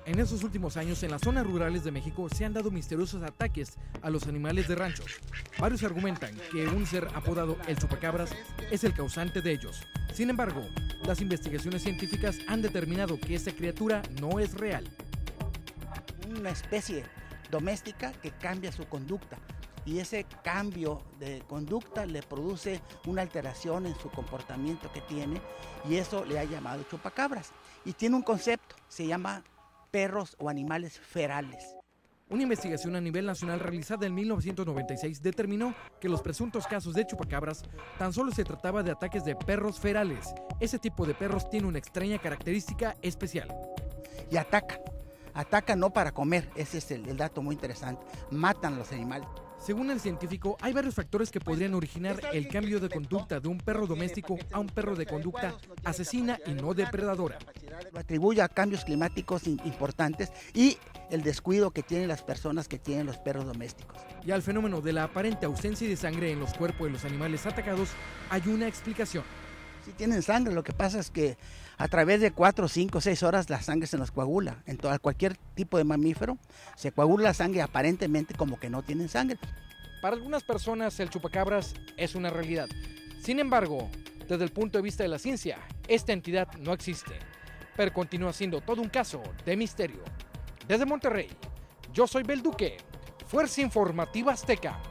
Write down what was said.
En estos últimos años, en las zonas rurales de México se han dado misteriosos ataques a los animales de ranchos. Varios argumentan que un ser apodado el chupacabras es el causante de ellos. Sin embargo, las investigaciones científicas han determinado que esta criatura no es real. Una especie doméstica que cambia su conducta y ese cambio de conducta le produce una alteración en su comportamiento que tiene y eso le ha llamado chupacabras. Y tiene un concepto, se llama perros o animales ferales. Una investigación a nivel nacional realizada en 1996 determinó que los presuntos casos de chupacabras tan solo se trataba de ataques de perros ferales. Ese tipo de perros tiene una extraña característica especial. Y atacan no para comer, ese es el dato muy interesante, matan a los animales. Según el científico, hay varios factores que podrían originar el cambio de conducta de un perro doméstico a un perro de conducta asesina y no depredadora. Lo atribuye a cambios climáticos importantes y el descuido que tienen las personas que tienen los perros domésticos. Y al fenómeno de la aparente ausencia de sangre en los cuerpos de los animales atacados hay una explicación. Sí tienen sangre, lo que pasa es que a través de 4, 5, 6 horas la sangre se nos coagula. En cualquier tipo de mamífero se coagula la sangre aparentemente como que no tienen sangre. Para algunas personas el chupacabras es una realidad. Sin embargo, desde el punto de vista de la ciencia, esta entidad no existe, pero continúa siendo todo un caso de misterio. Desde Monterrey, yo soy Bel Duque, Fuerza Informativa Azteca.